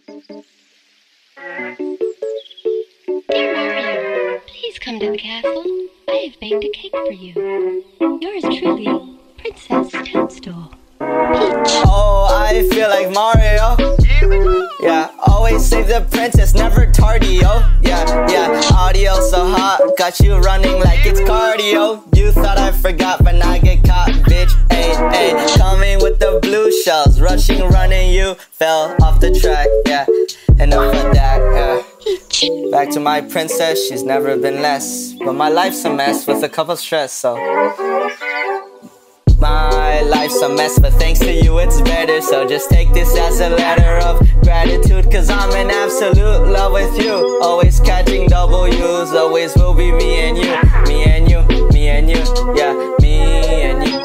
Dear Mario, please come to the castle. I have baked a cake for you. Yours truly, Princess Toadstool. Peach. Oh, I feel like Mario. Yeah, always save the princess, never tardy, yo. Yeah, audio so hot, got you running like it's cardio. You thought I forgot, but now I get caught, bitch. Ayy, coming with the blue shells, rushing, running, you fell off the track, yeah. Enough of that, yeah. Back to my princess, she's never been less. But my life's a mess with a couple stress, so my life's a mess, but thanks to you it's better. So just take this as a letter of gratitude, cause I'm in absolute love with you. Always catching W's, always will be me and you. Me and you, me and you, yeah, me and you.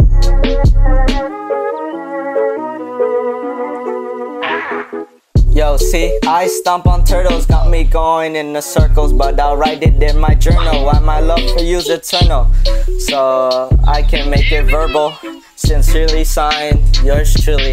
Yo, see, I stomp on turtles, got me going in the circles, but I'll write it in my journal. Why my love for you's eternal, so I can make it verbal. Sincerely signed, yours truly.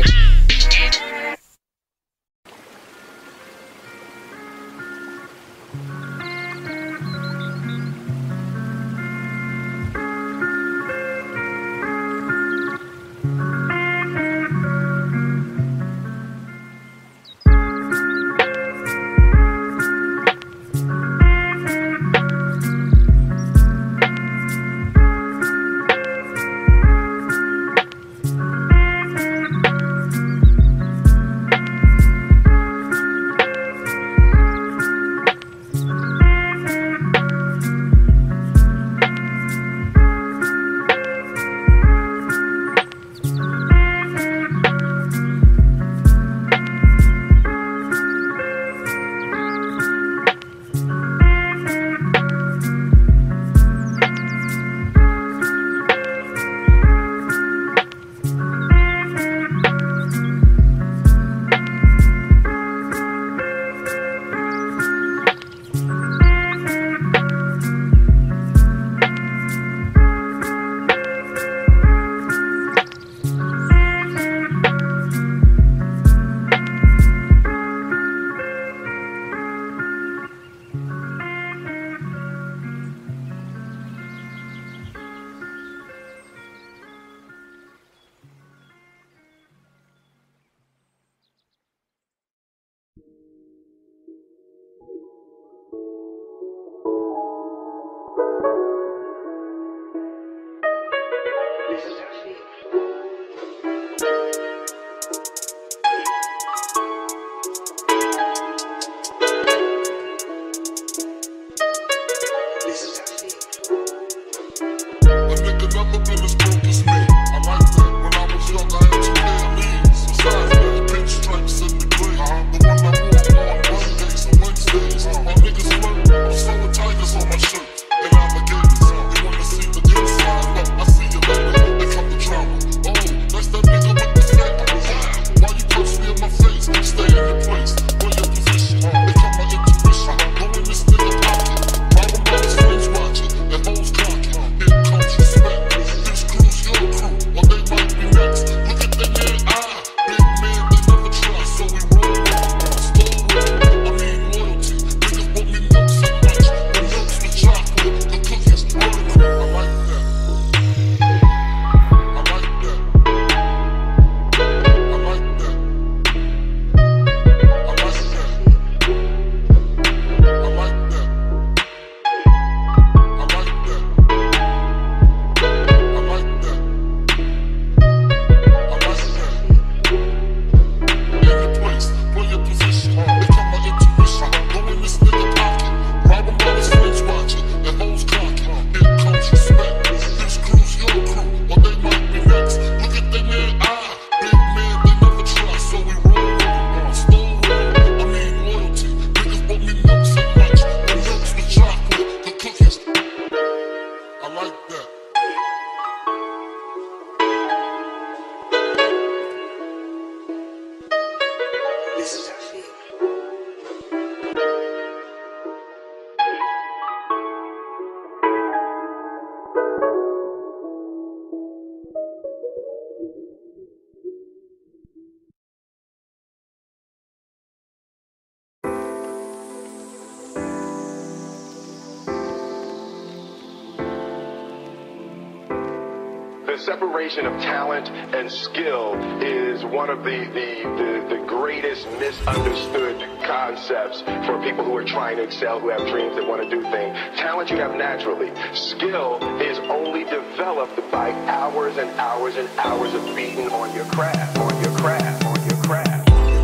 the separation of talent and skill is one of the greatest misunderstood concepts for people who are trying to excel, who have dreams that want to do things. Talent you have naturally. Skill is only developed by hours and hours and hours of beating on your craft, on your craft, on your craft.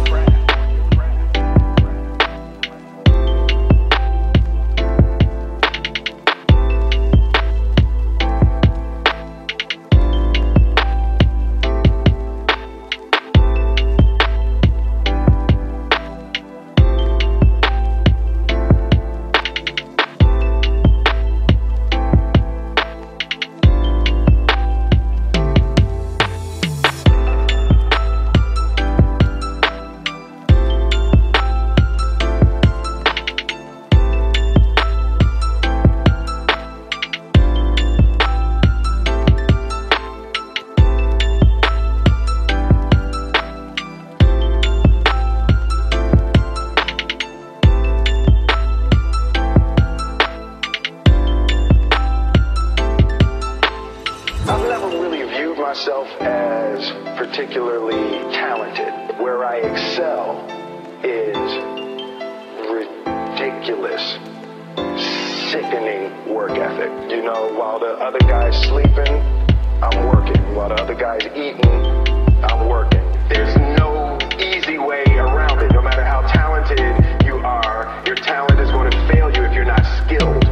Myself as particularly talented. Where I excel is ridiculous, sickening work ethic. You know, while the other guy's sleeping, I'm working. While the other guy's eating, I'm working. There's no easy way around it. No matter how talented you are, your talent is going to fail you if you're not skilled.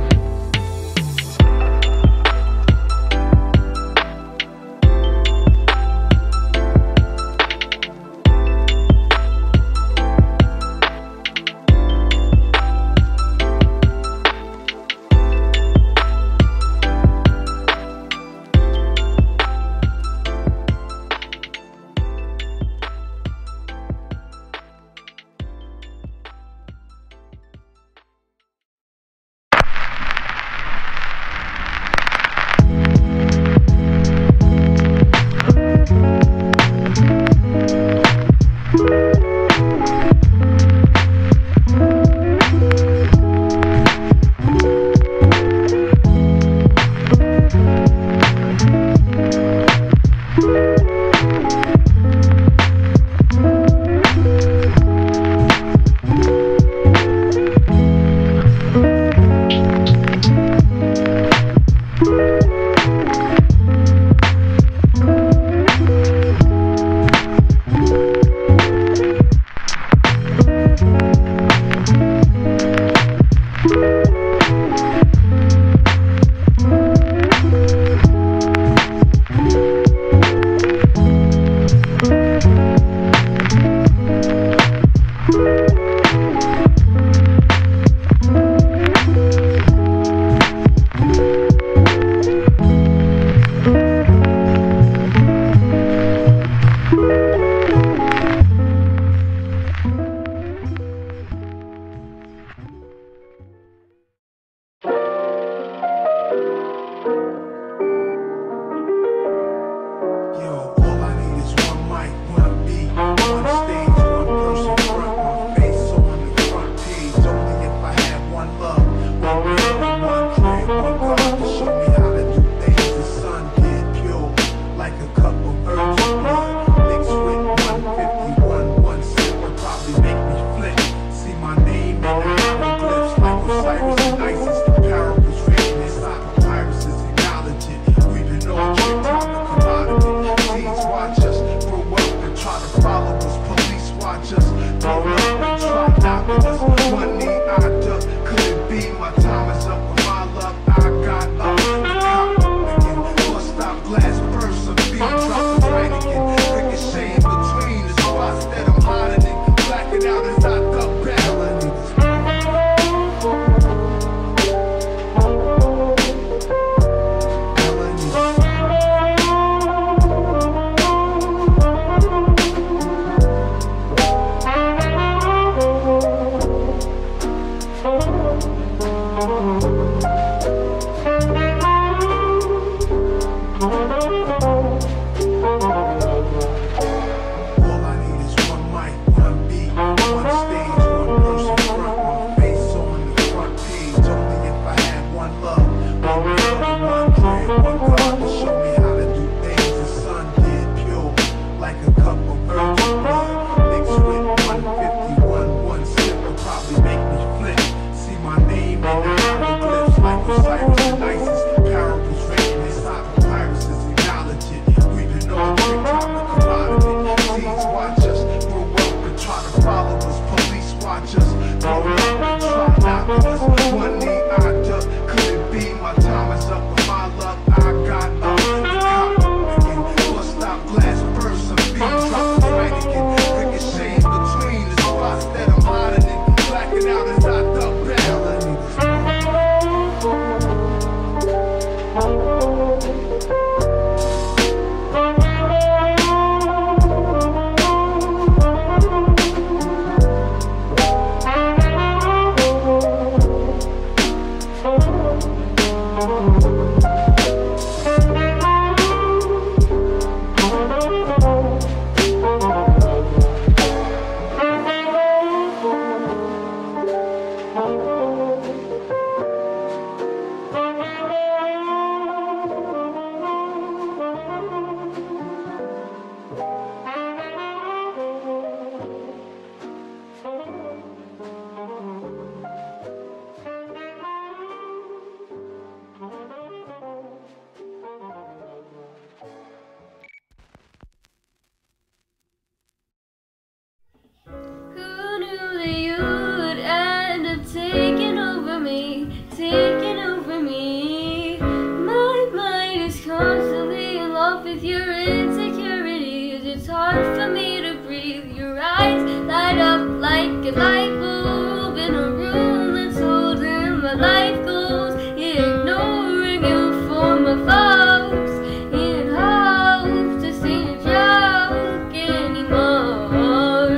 broken light bulb in a room that's holding my life goals, ignoring you for my faults, in hopes to see a joke anymore.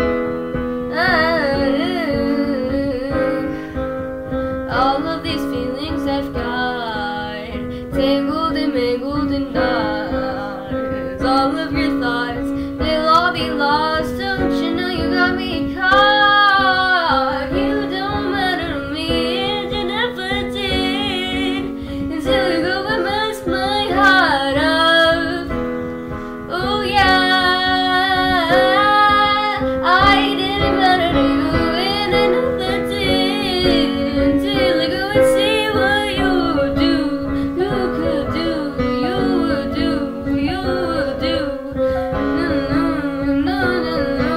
All of these feelings I've got, tangled and mangled in knots. All of your thoughts, they'll all be lost. Don't you know you got me caught? You don't matter to me, and you never did, until you go and mess my heart up. Oh yeah, I didn't matter to you, and I never did, until I go and see what you would do, you could do, you would do, you would do. No, no, no, no.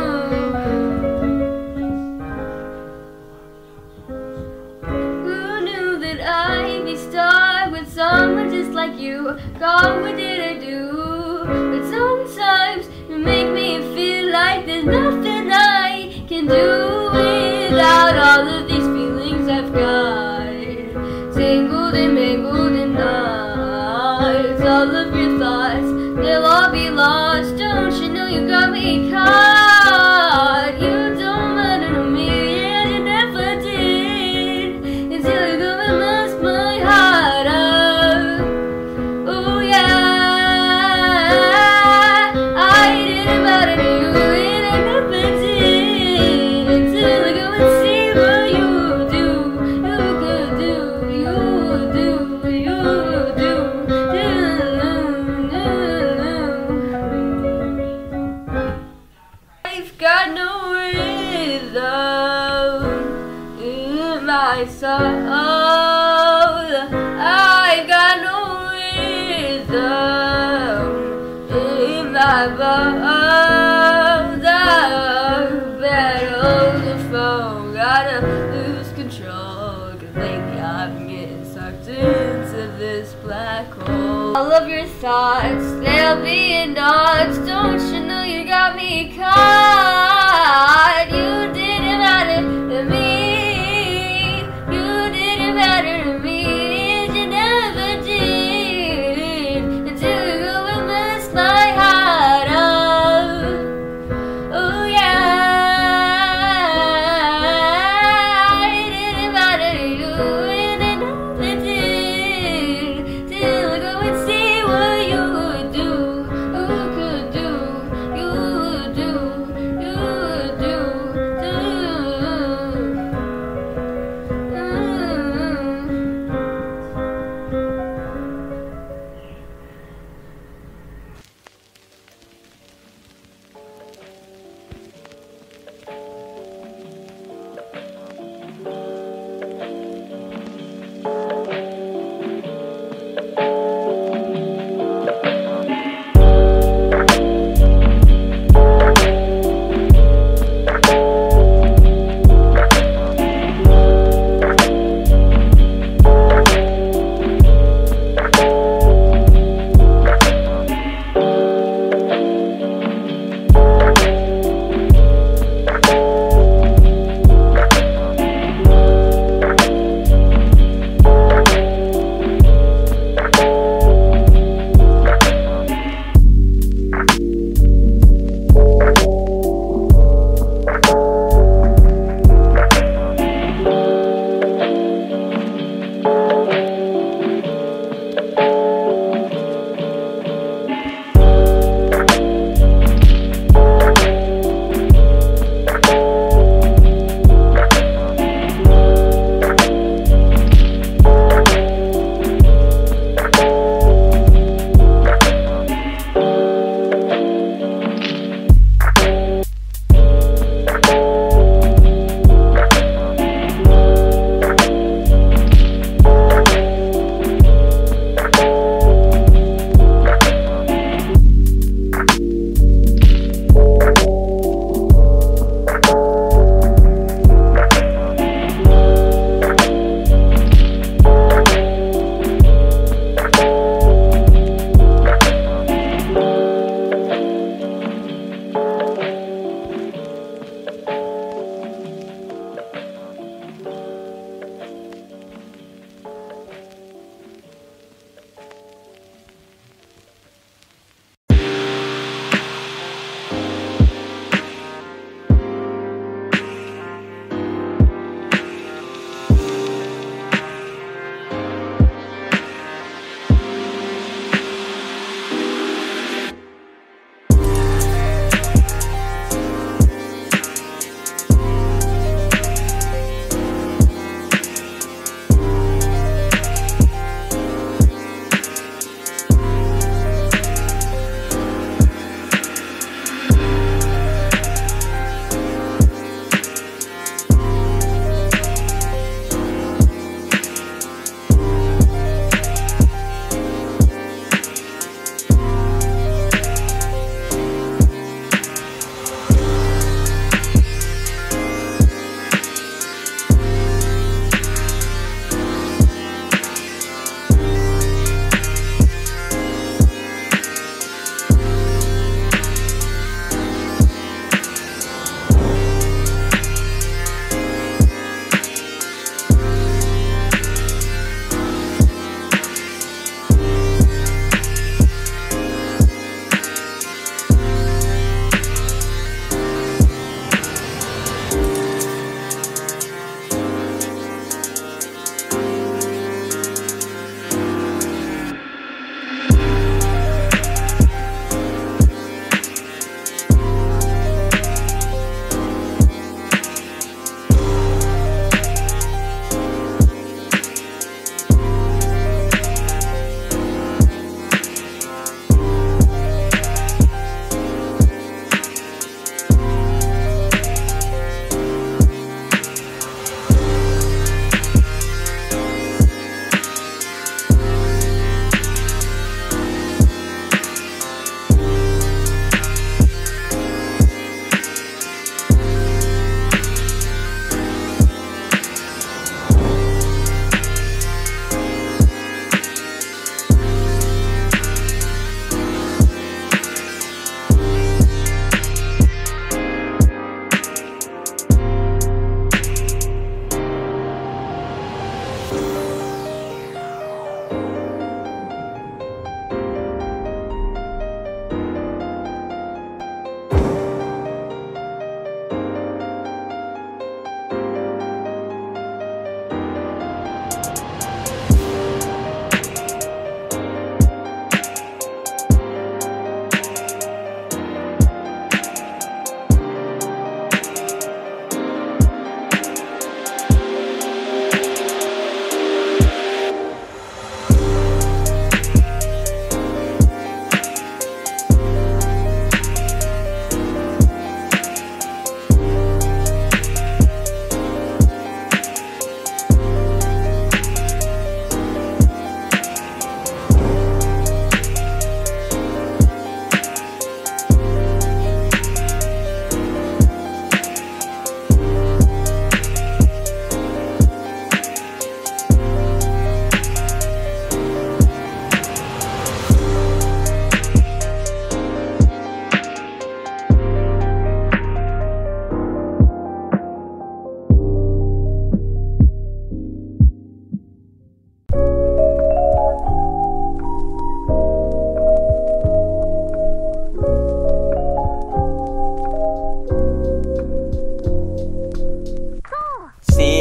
Who knew that I'd be stuck with someone just like you? God, what did I do? But sometimes you make me feel like there's nothing I can do without all of these feelings I've got, tangled and mangled in knots. All of your thoughts, they'll all be lost. Don't you know you got me caught? You don't matter to me, and you never did, until you go and mess my heart up. Oh yeah, I didn't matter to you, and I never did, until I go and see what you would do, you could do, you would do, you would do. I've got no rhythm in my soul. I've got no rhythm in my bones. I'm better the phone. Gotta lose control, 'cause lately I've been getting sucked into this black hole. All of your thoughts, they'll be in knots. Don't you know you got me caught? You didn't matter to me, you didn't matter to me, and you never did, until you go and mess my heart up. Oh yeah, it didn't matter to you, and I never did, till I go and see what you would do, you could do, you would do, you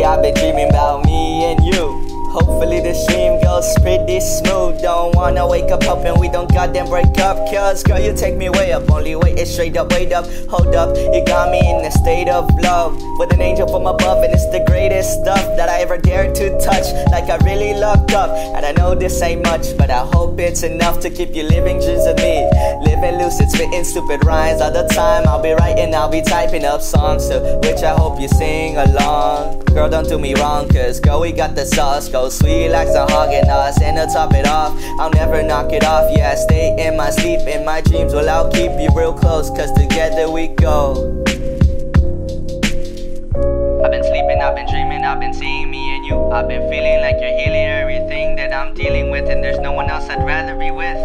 I've been dreaming about me and you. Hopefully this dream goes pretty smooth. Don't wanna wake up hoping we don't goddamn break up. Cause girl, you take me way up. Only way is straight up, wait up, hold up. You got me in a state of love with an angel from above, and it's the greatest stuff that I ever dared to touch. Like I really looked up, and I know this ain't much, but I hope it's enough to keep you living dreams of me. Living lucid, spitting stupid rhymes all the time. I'll be writing, I'll be typing up songs to which I hope you sing along. Girl, don't do me wrong, cause girl, we got the sauce. Go sweet like some hogging us, and to top it off, I'll never knock it off. Yeah, I stay in my sleep, in my dreams. Well, I'll keep you real close, cause together we go. I've been sleeping, I've been dreaming, I've been seeing me and you. I've been feeling like you're healing everything that I'm dealing with, and there's no one else I'd rather be with.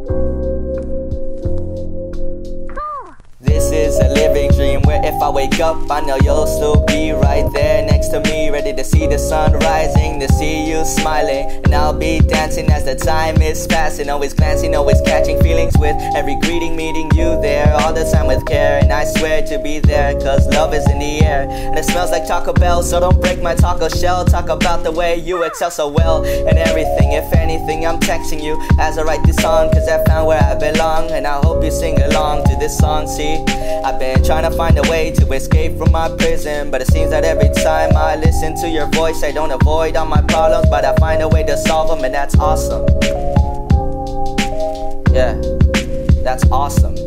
This is a living dream where if I wake up, I know you'll still be right there next to me, ready to see the sun rising, to see you smiling. And I'll be dancing as the time is passing, always glancing, always catching feelings with every greeting, meeting you there all the time with care. And I swear to be there, cause love is in the air. And it smells like Taco Bell, so don't break my taco shell. Talk about the way you excel so well and everything. If anything, I'm texting you as I write this song, cause I found where I belong. And I hope you sing along to this song. See, I've been trying to find a way to escape from my prison, but it seems that every time I listen to your voice, I don't avoid all my problems, but I find a way to solve them, and that's awesome. Yeah, that's awesome.